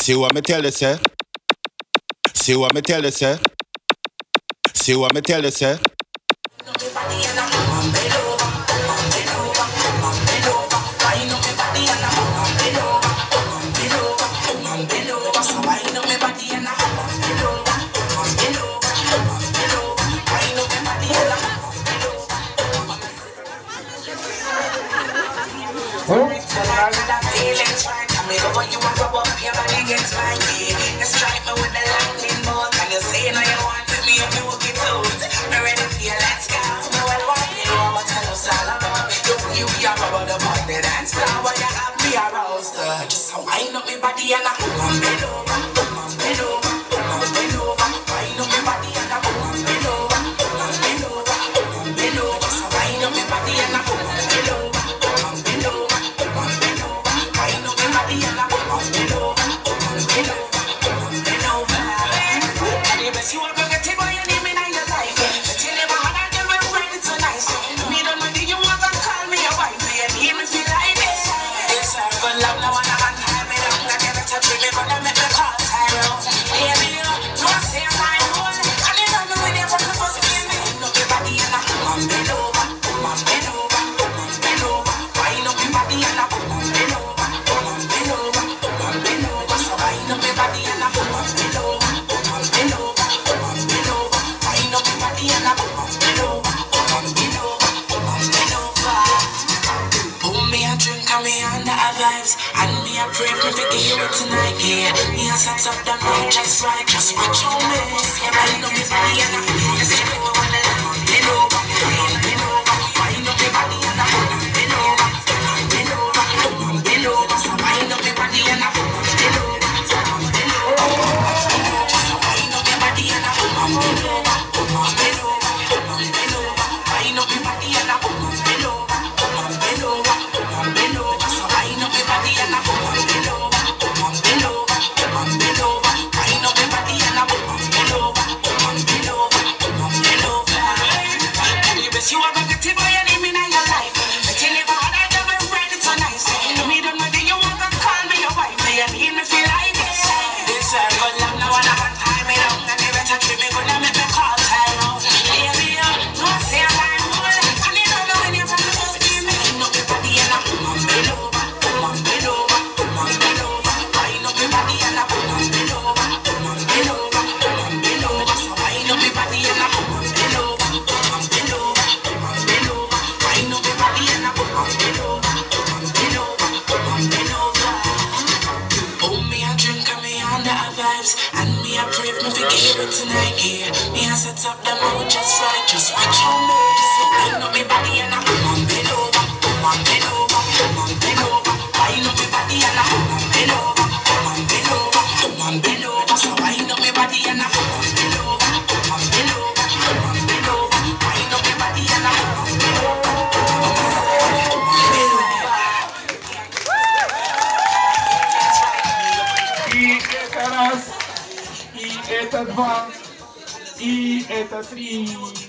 See what me tell you, sir? See what me tell you, sir? See what me tell you, sir? Just so I know me body and I bend over, bend over, bend over. I know me body and I bend over, bend over, bend over. Just so I know me body and I bend over, bend over, bend over. I know me body and I bend over, bend over, bend over. And the best you ever get to boy, you need me in your life. But you never had a girl when riding so nice. Me don't know you want to call me your wife. You need me feel like this. Yes, sir, but love now. And me a pray for the give it tonight, yeah. Me a set up the night just right, just watch on me. I know me body and I let's go on the line. Bend over, bend over. I know me body and I bend over, bend over, bend over. So I know me body and I bend over, bend over. So I know me body and I bend over, bend over, bend over. I know me body and I bend over, bend over, bend over. So I know me body and I bend over, bend over, bend over. I know me body and I bend over, bend over, bend over. And the best you ever get to boy, you need me in your life. But you never had a girl when riding so nice. Me don't know that you want to call me your wife. You need me feel like this. This good love now and I can't tie me down. And never touch me, gonna make me call time out. Baby, no say I'm lying, boy. And you don't know when you're from the first game. I know me body and I bend over, bend over, bend over. I know me body and I bend over, bend over, bend over. So I know me body and I bend over, bend over, bend over. I know me body and I bend over, bend over, bend over. Oh, me a drink and me under a vibes, and me a pray for me forgive it tonight, yeah. Me a set up the mood just right, just watch on me. So I know me body and I bend over, bend over, bend over. I know me body and I bend over, bend over, bend over. So I know me body and I bend over, bend over, bend over. I know me body and I bend over, bend over. Y это раз, и это два, и это три.